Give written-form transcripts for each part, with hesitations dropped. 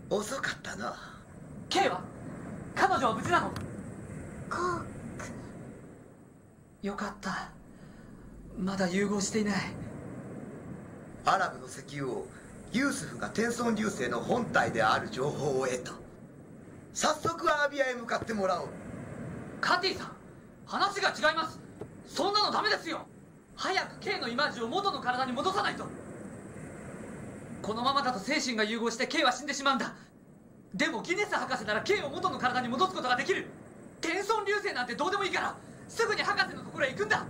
遅かったな。 K は彼女は無事なの？ コーク。 よかった。まだ融合していない。 アラブの石油王ユースフが天孫流星の本体である情報を得た。早速アラビアへ向かってもらおう。 カティさん、話が違います。そんなのダメですよ。早く K のイマージを元の体に戻さないと。このままだと精神が融合して K は死んでしまうんだ。でもギネス博士なら K を元の体に戻すことができる。天孫流星なんてどうでもいいからすぐに博士のところへ行くんだ。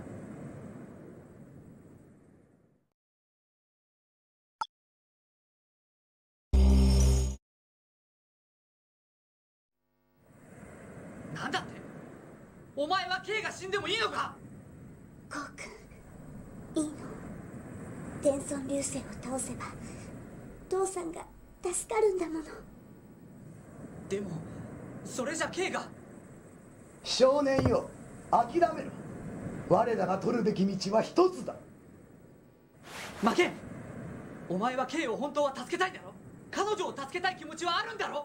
なんだって？お前は K が死んでもいいのか？ コーク、いいの。天孫流星を倒せば父さんが助かるんだもの。 でもそれじゃ K が。 少年よ、諦めろ。我らが取るべき道は一つだ。 負けん。お前は K を本当は助けたいんだろ。彼女を助けたい気持ちはあるんだろ。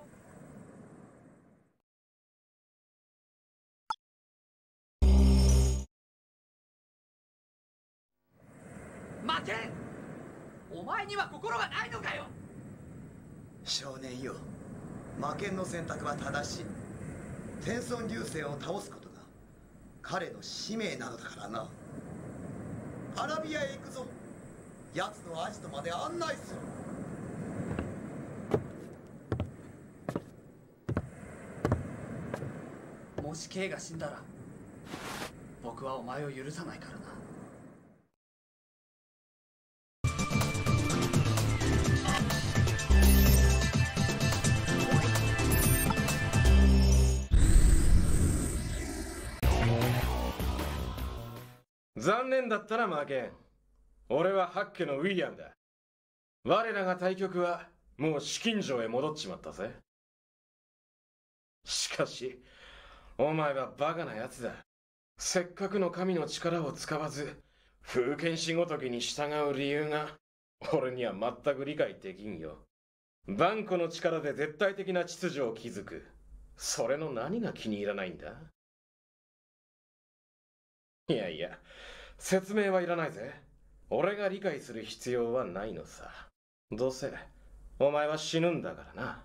負けん。お前には心がないのかよ。 少年よ、魔剣の選択は正しい。天孫流星を倒すことが彼の使命なのだからな。アラビアへ行くぞ。奴のアジトまで案内する。 もし K が死んだら僕はお前を許さないからな。 残念だったな、負けん。俺はハッケのウィリアムだ。我らが対局はもう紫禁城へ戻っちまったぜ。しかしお前はバカなやつだ。せっかくの神の力を使わず封建士ごときに従う理由が俺には全く理解できんよ。万古の力で絶対的な秩序を築く。それの何が気に入らないんだ？いやいや、説明はいらないぜ。俺が理解する必要はないのさ。どうせお前は死ぬんだからな。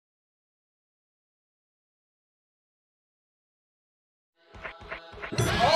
お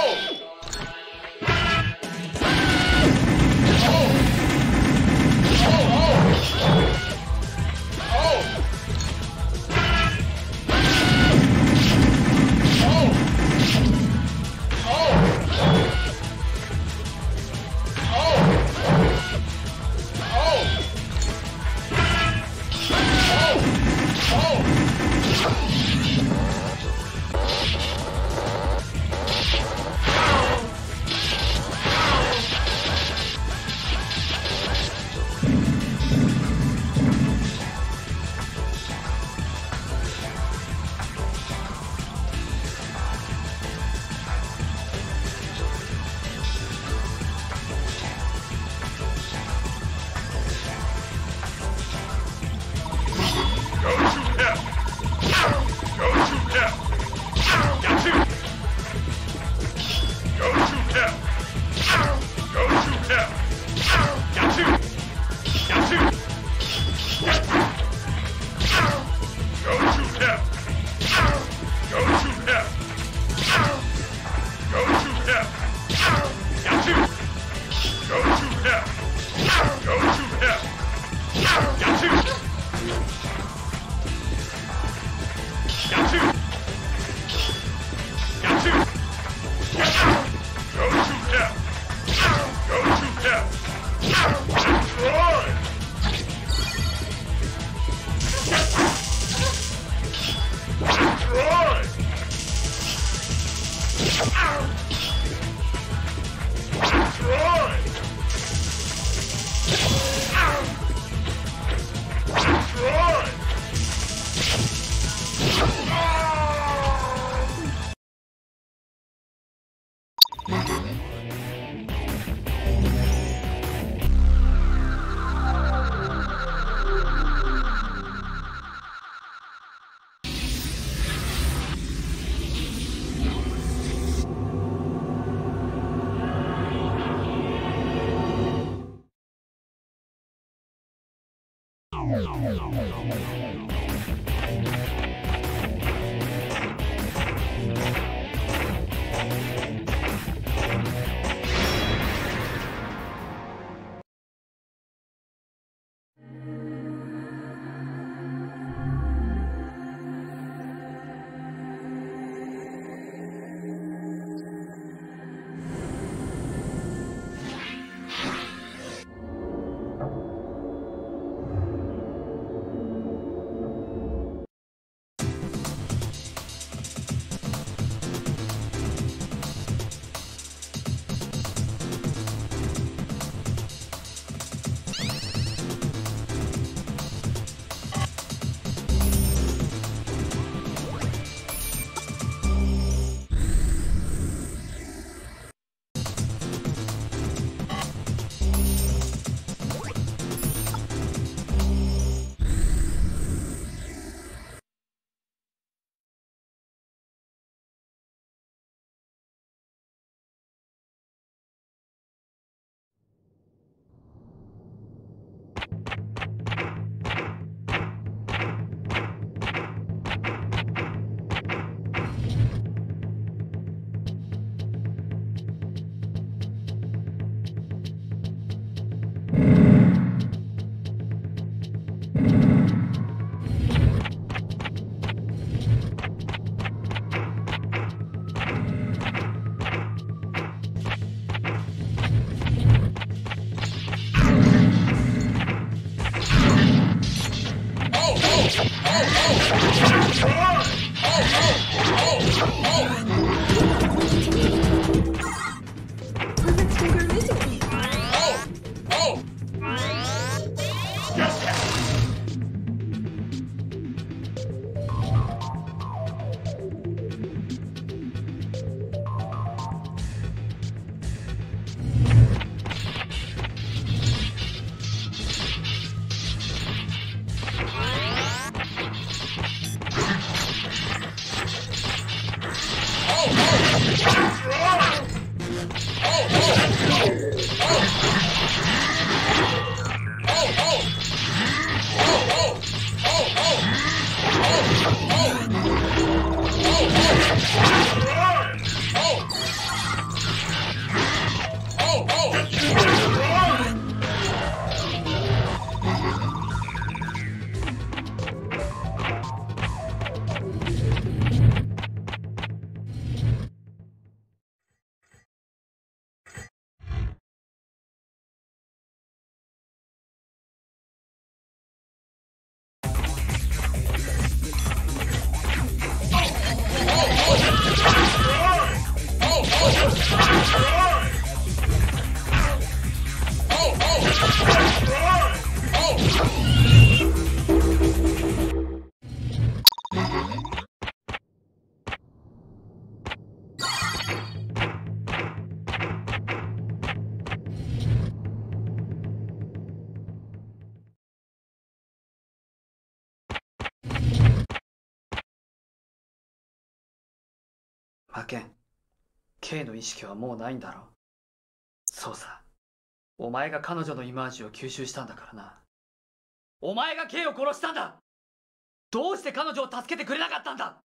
魔剣、K の意識はもうないんだろう。そうさ、お前が彼女のイマージを吸収したんだからな。お前が K を殺したんだ。どうして彼女を助けてくれなかったんだ。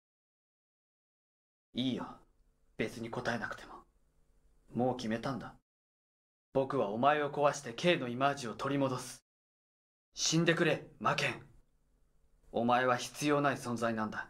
いいよ、別に答えなくても。もう決めたんだ。僕はお前を壊して K のイマージを取り戻す。死んでくれ、魔剣。お前は必要ない存在なんだ。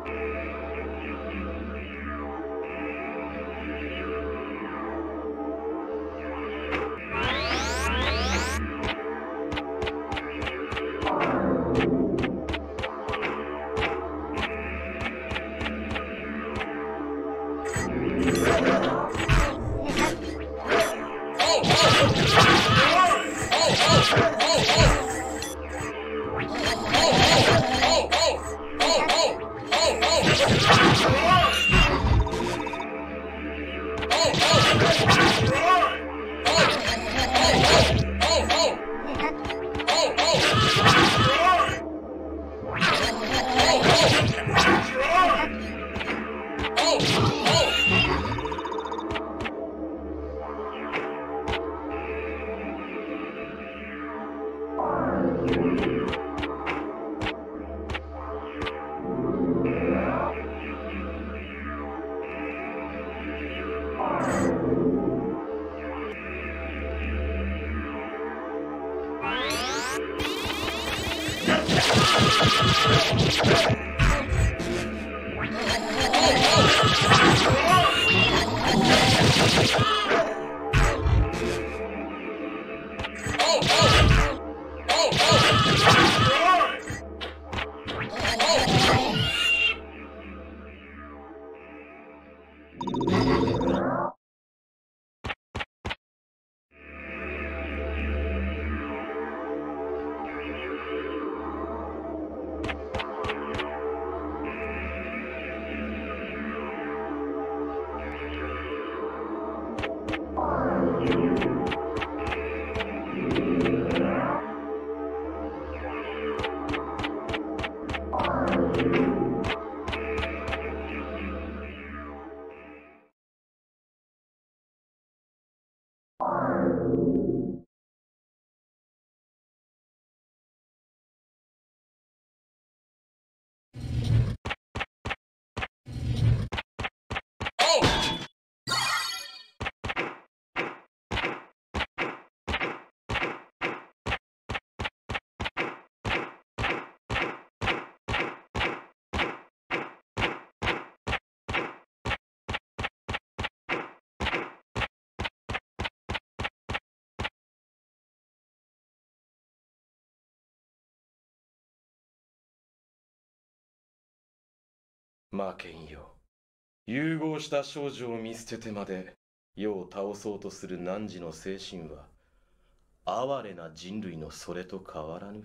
負けんよ。融合した少女を見捨ててまで世を倒そうとする汝の精神は哀れな人類のそれと変わらぬ。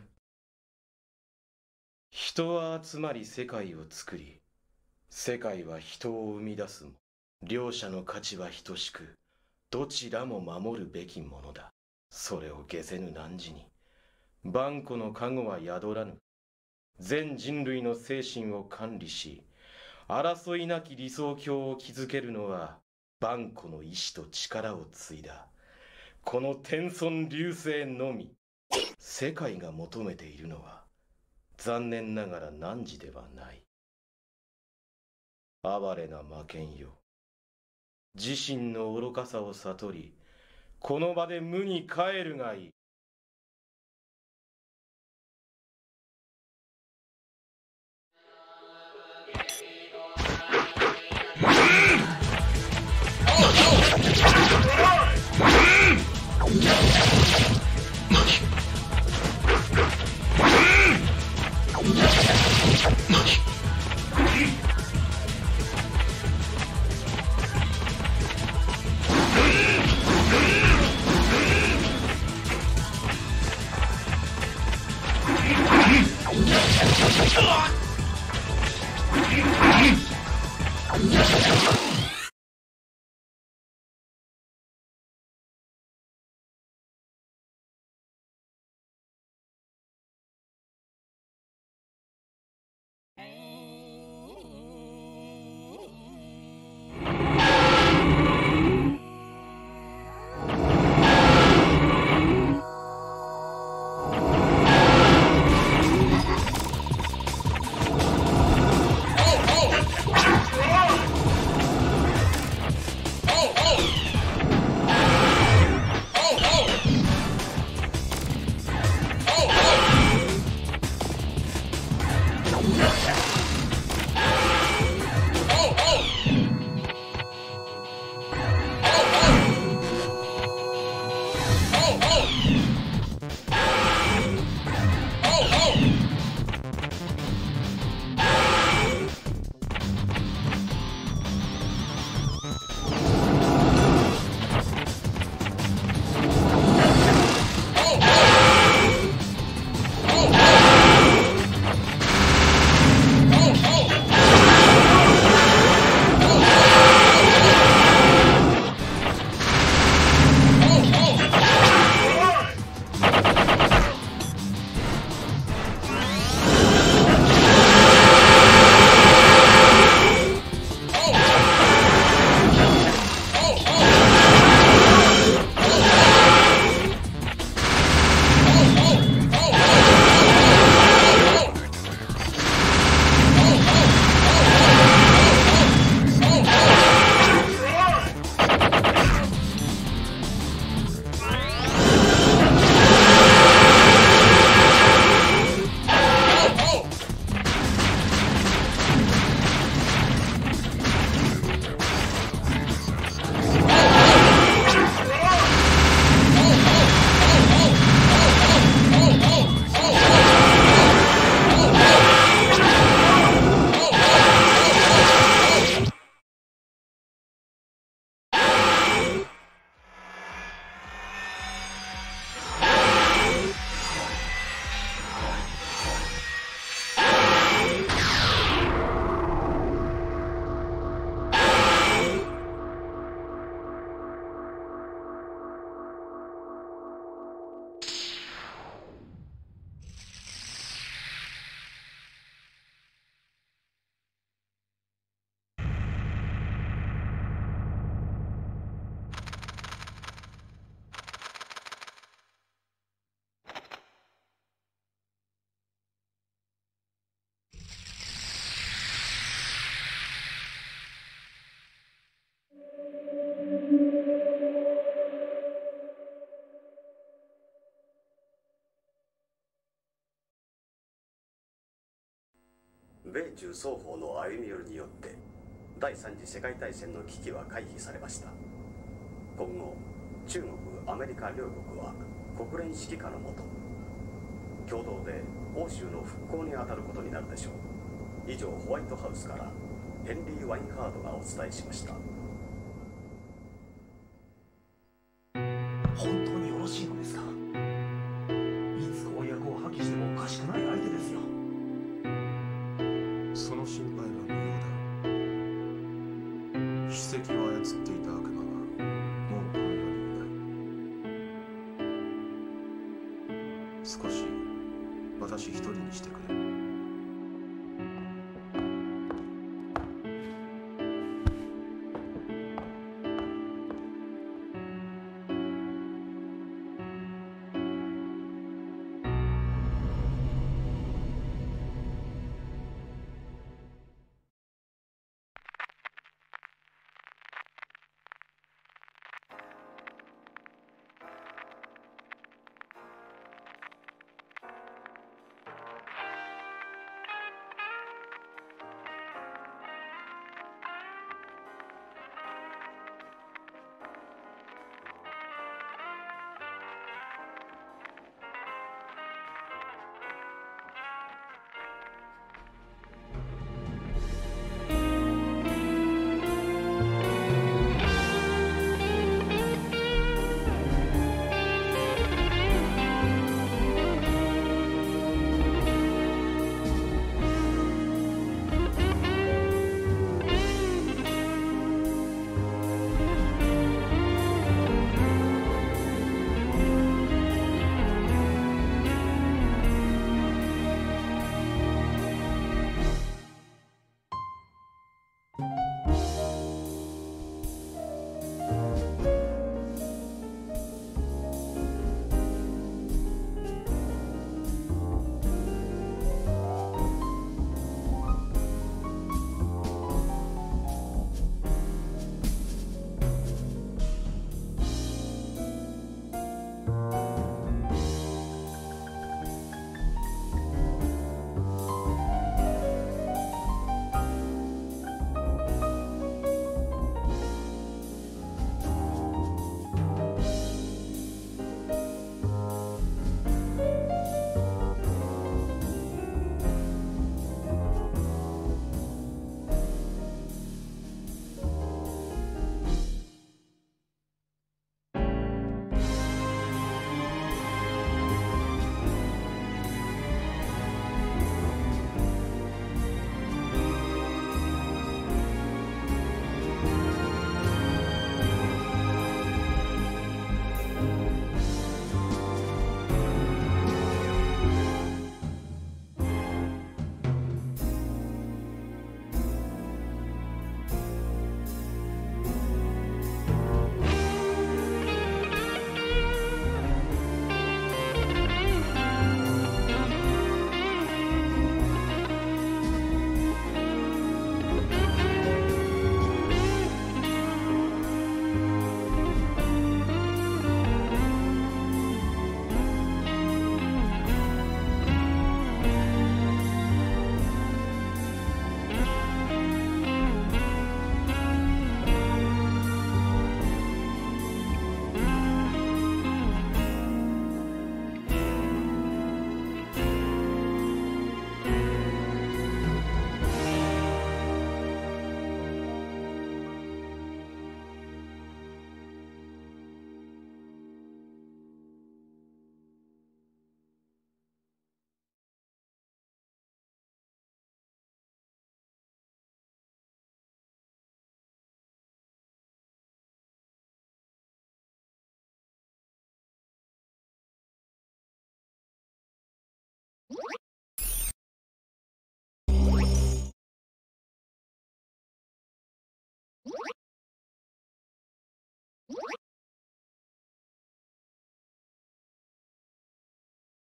人は集まり世界を作り、世界は人を生み出すも、両者の価値は等しく、どちらも守るべきものだ。それを解せぬ汝に万古の加護は宿らぬ。全人類の精神を管理し、争いなき理想郷を築けるのは万古の意志と力を継いだこの天孫流星のみ。世界が求めているのは残念ながら汝ではない。哀れな魔剣よ、自身の愚かさを悟り、この場で無に帰るがいい。 中双方の歩み寄りによって第三次世界大戦の危機は回避されました。今後中国アメリカ両国は国連指揮下のもと共同で欧州の復興に当たることになるでしょう。以上、ホワイトハウスからヘンリー・ワインハードがお伝えしました。 本当によろしいのですか？いつ公約を破棄してもおかしくない相手ですよ。 その心配は無用だ。主席を操っていた悪魔はもうこの世にいない。少し私一人にしてくれ。